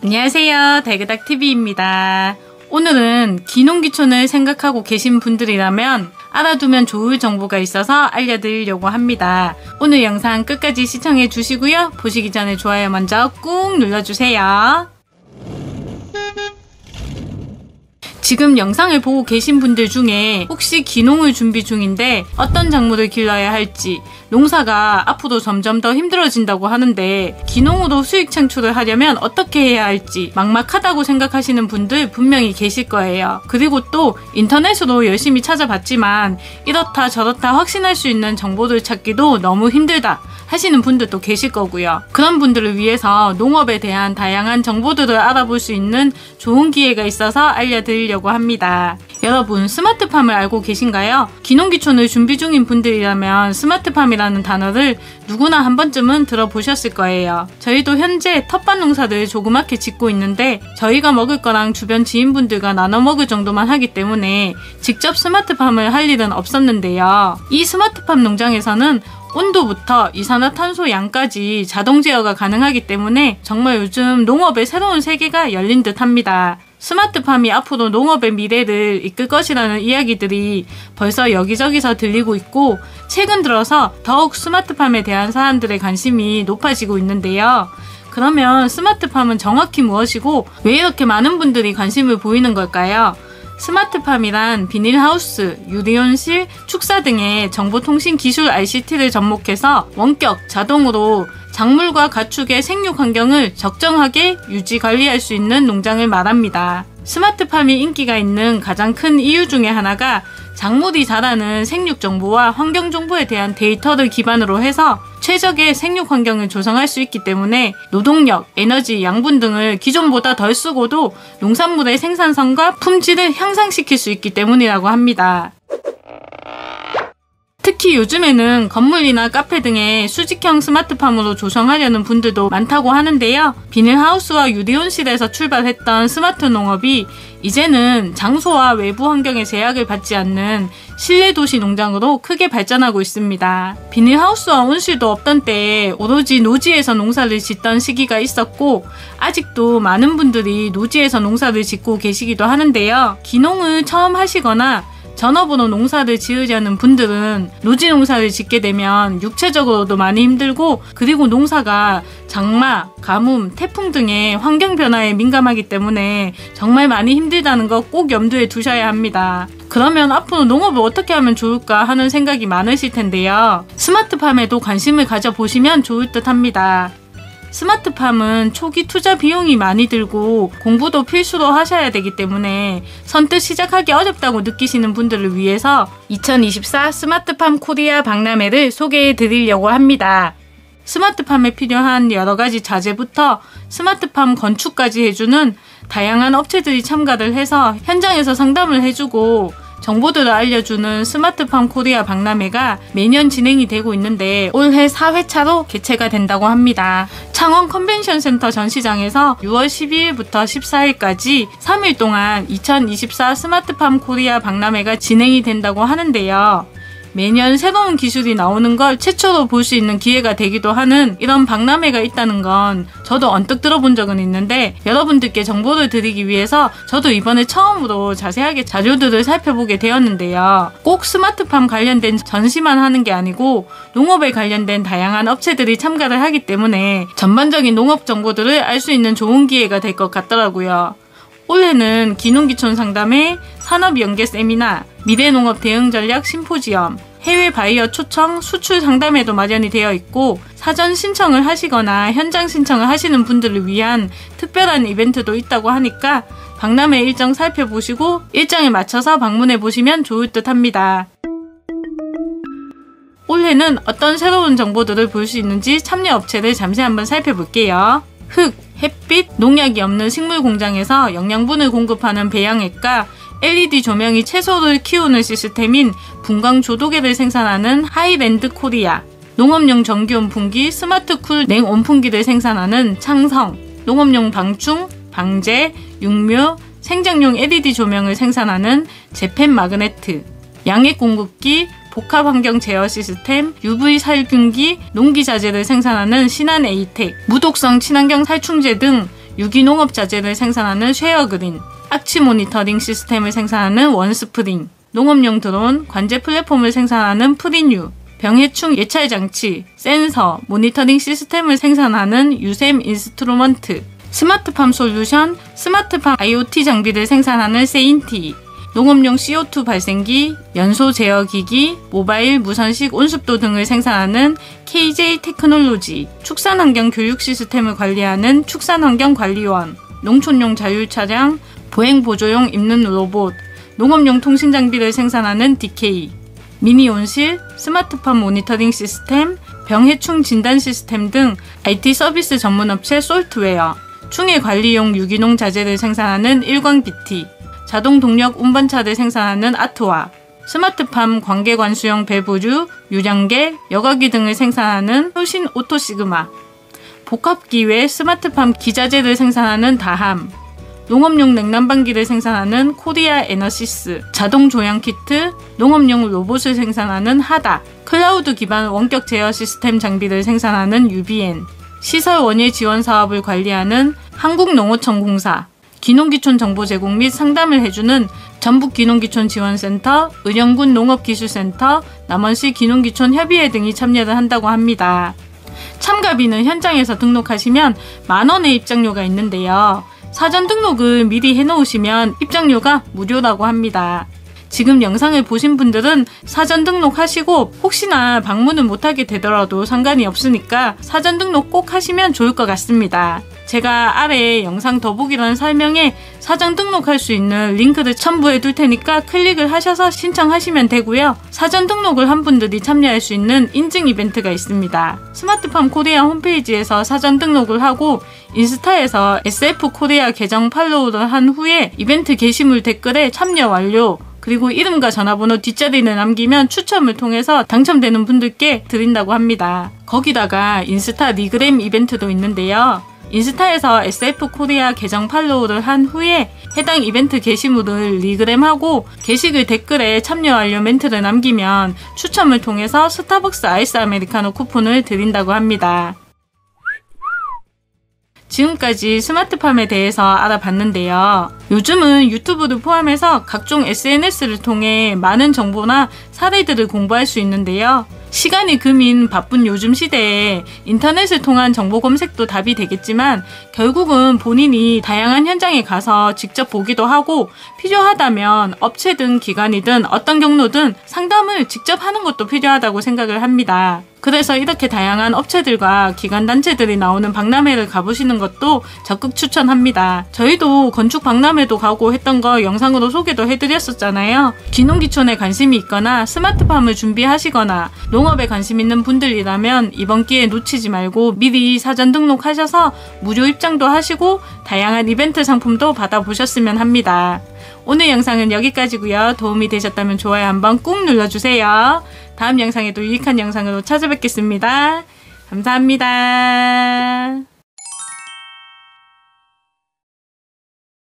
안녕하세요. 달그닥TV입니다. 오늘은 기농기촌을 생각하고 계신 분들이라면 알아두면 좋을 정보가 있어서 알려드리려고 합니다. 오늘 영상 끝까지 시청해 주시고요. 보시기 전에 좋아요 먼저 꾹 눌러주세요. 지금 영상을 보고 계신 분들 중에 혹시 기농을 준비 중인데 어떤 작물을 길러야 할지, 농사가 앞으로 점점 더 힘들어진다고 하는데 기농으로 수익 창출을 하려면 어떻게 해야 할지 막막하다고 생각하시는 분들 분명히 계실 거예요. 그리고 또 인터넷으로 열심히 찾아봤지만 이렇다 저렇다 확신할 수 있는 정보를 찾기도 너무 힘들다 하시는 분들도 계실 거고요. 그런 분들을 위해서 농업에 대한 다양한 정보들을 알아볼 수 있는 좋은 기회가 있어서 알려드리려고 합니다. 여러분, 스마트팜을 알고 계신가요? 기농기촌을 준비 중인 분들이라면 스마트팜이라는 단어를 누구나 한 번쯤은 들어보셨을 거예요. 저희도 현재 텃밭 농사를 조그맣게 짓고 있는데 저희가 먹을 거랑 주변 지인분들과 나눠 먹을 정도만 하기 때문에 직접 스마트팜을 할 일은 없었는데요. 이 스마트팜 농장에서는 온도부터 이산화탄소 양까지 자동 제어가 가능하기 때문에 정말 요즘 농업의 새로운 세계가 열린 듯 합니다. 스마트팜이 앞으로 농업의 미래를 이끌 것이라는 이야기들이 벌써 여기저기서 들리고 있고 최근 들어서 더욱 스마트팜에 대한 사람들의 관심이 높아지고 있는데요. 그러면 스마트팜은 정확히 무엇이고 왜 이렇게 많은 분들이 관심을 보이는 걸까요? 스마트팜이란 비닐하우스, 유리온실, 축사 등의 정보통신 기술 ICT를 접목해서 원격, 자동으로 작물과 가축의 생육 환경을 적정하게 유지 관리할 수 있는 농장을 말합니다. 스마트팜이 인기가 있는 가장 큰 이유 중에 하나가 작물이 자라는 생육 정보와 환경 정보에 대한 데이터를 기반으로 해서 최적의 생육 환경을 조성할 수 있기 때문에 노동력, 에너지, 양분 등을 기존보다 덜 쓰고도 농산물의 생산성과 품질을 향상시킬 수 있기 때문이라고 합니다. 특히 요즘에는 건물이나 카페 등의 수직형 스마트팜으로 조성하려는 분들도 많다고 하는데요. 비닐하우스와 유리온실에서 출발했던 스마트 농업이 이제는 장소와 외부 환경의 제약을 받지 않는 실내 도시 농장으로 크게 발전하고 있습니다. 비닐하우스와 온실도 없던 때에 오로지 노지에서 농사를 짓던 시기가 있었고 아직도 많은 분들이 노지에서 농사를 짓고 계시기도 하는데요. 기농을 처음 하시거나 전업으로 농사를 지으려는 분들은 노지 농사를 짓게 되면 육체적으로도 많이 힘들고 그리고 농사가 장마, 가뭄, 태풍 등의 환경 변화에 민감하기 때문에 정말 많이 힘들다는 거 꼭 염두에 두셔야 합니다. 그러면 앞으로 농업을 어떻게 하면 좋을까 하는 생각이 많으실 텐데요. 스마트팜에도 관심을 가져보시면 좋을 듯 합니다. 스마트팜은 초기 투자 비용이 많이 들고 공부도 필수로 하셔야 되기 때문에 선뜻 시작하기 어렵다고 느끼시는 분들을 위해서 2024 스마트팜 코리아 박람회를 소개해 드리려고 합니다. 스마트팜에 필요한 여러가지 자재부터 스마트팜 건축까지 해주는 다양한 업체들이 참가를 해서 현장에서 상담을 해주고 정보들을 알려주는 스마트팜 코리아 박람회가 매년 진행이 되고 있는데 올해 4회차로 개최가 된다고 합니다. 창원 컨벤션센터 전시장에서 6월 12일부터 14일까지 3일 동안 2024 스마트팜 코리아 박람회가 진행이 된다고 하는데요. 매년 새로운 기술이 나오는 걸 최초로 볼 수 있는 기회가 되기도 하는 이런 박람회가 있다는 건 저도 언뜻 들어본 적은 있는데 여러분들께 정보를 드리기 위해서 저도 이번에 처음으로 자세하게 자료들을 살펴보게 되었는데요. 꼭 스마트팜 관련된 전시만 하는 게 아니고 농업에 관련된 다양한 업체들이 참가를 하기 때문에 전반적인 농업 정보들을 알 수 있는 좋은 기회가 될 것 같더라고요. 올해는 기농기촌 상담회, 산업연계 세미나, 미래농업 대응전략 심포지엄, 해외 바이어 초청, 수출 상담회도 마련이 되어 있고 사전 신청을 하시거나 현장 신청을 하시는 분들을 위한 특별한 이벤트도 있다고 하니까 박람회 일정 살펴보시고 일정에 맞춰서 방문해 보시면 좋을 듯 합니다. 올해는 어떤 새로운 정보들을 볼 수 있는지 참여 업체를 잠시 한번 살펴볼게요. 흙, 햇빛, 농약이 없는 식물 공장에서 영양분을 공급하는 배양액과 LED 조명이 채소를 키우는 시스템인 분광조도계를 생산하는 하이랜드 코리아, 농업용 전기온풍기 스마트쿨 냉온풍기를 생산하는 창성, 농업용 방충, 방제, 육묘, 생장용 LED 조명을 생산하는 재팬 마그네트, 양액 공급기, 복합환경 제어 시스템, UV 살균기, 농기자재를 생산하는 신한 에이텍, 무독성 친환경 살충제 등 유기농업자재를 생산하는 쉐어그린, 악취 모니터링 시스템을 생산하는 원스프링, 농업용 드론, 관제 플랫폼을 생산하는 프린유, 병해충 예찰 장치, 센서, 모니터링 시스템을 생산하는 유셈 인스트루먼트, 스마트팜 솔루션, 스마트팜 IoT 장비를 생산하는 세인티, 농업용 CO2 발생기, 연소 제어기기, 모바일 무선식 온습도 등을 생산하는 KJ 테크놀로지, 축산환경 교육 시스템을 관리하는 축산환경관리원, 농촌용 자율차량, 보행보조용 입는 로봇, 농업용 통신 장비를 생산하는 DK, 미니 온실, 스마트팜 모니터링 시스템, 병해충 진단 시스템 등 IT 서비스 전문업체 솔트웨어, 충해 관리용 유기농 자재를 생산하는 일광BT, 자동 동력 운반차를 생산하는 아트와, 스마트팜 관계관수용 밸브류, 유량계, 여과기 등을 생산하는 효신 오토시그마, 복합기 외 스마트팜 기자재를 생산하는 다함, 농업용 냉난방기를 생산하는 코리아 에너시스, 자동 조향 키트, 농업용 로봇을 생산하는 하다, 클라우드 기반 원격 제어 시스템 장비를 생산하는 UBN, 시설 원예 지원 사업을 관리하는 한국농어청공사, 귀농귀촌 정보 제공 및 상담을 해주는 전북귀농귀촌지원센터, 의령군 농업기술센터, 남원시 귀농귀촌 협의회 등이 참여를 한다고 합니다. 참가비는 현장에서 등록하시면 만원의 입장료가 있는데요. 사전 등록을 미리 해놓으시면 입장료가 무료라고 합니다. 지금 영상을 보신 분들은 사전 등록하시고 혹시나 방문을 못하게 되더라도 상관이 없으니까 사전 등록 꼭 하시면 좋을 것 같습니다. 제가 아래에 영상 더보기란 설명에 사전 등록할 수 있는 링크를 첨부해 둘 테니까 클릭을 하셔서 신청하시면 되고요. 사전 등록을 한 분들이 참여할 수 있는 인증 이벤트가 있습니다. 스마트팜 코리아 홈페이지에서 사전 등록을 하고 인스타에서 SF 코리아 계정 팔로우를 한 후에 이벤트 게시물 댓글에 참여 완료, 그리고 이름과 전화번호 뒷자리를 남기면 추첨을 통해서 당첨되는 분들께 드린다고 합니다. 거기다가 인스타 리그램 이벤트도 있는데요. 인스타에서 SF 코리아 계정 팔로우를 한 후에 해당 이벤트 게시물을 리그램하고 게시글 댓글에 참여 완료 멘트를 남기면 추첨을 통해서 스타벅스 아이스 아메리카노 쿠폰을 드린다고 합니다. 지금까지 스마트팜에 대해서 알아봤는데요. 요즘은 유튜브를 포함해서 각종 SNS를 통해 많은 정보나 사례들을 공부할 수 있는데요. 시간이 금인 바쁜 요즘 시대에 인터넷을 통한 정보 검색도 답이 되겠지만 결국은 본인이 다양한 현장에 가서 직접 보기도 하고 필요하다면 업체든 기관이든 어떤 경로든 상담을 직접 하는 것도 필요하다고 생각을 합니다. 그래서 이렇게 다양한 업체들과 기관단체들이 나오는 박람회를 가보시는 것도 적극 추천합니다. 저희도 건축 박람회도 가고 했던 거 영상으로 소개도 해드렸었잖아요. 귀농귀촌에 관심이 있거나 스마트팜을 준비하시거나 농업에 관심 있는 분들이라면 이번 기회에 놓치지 말고 미리 사전 등록하셔서 무료 입장도 하시고 다양한 이벤트 상품도 받아보셨으면 합니다. 오늘 영상은 여기까지고요. 도움이 되셨다면 좋아요 한번 꾹 눌러주세요. 다음 영상에도 유익한 영상으로 찾아뵙겠습니다. 감사합니다.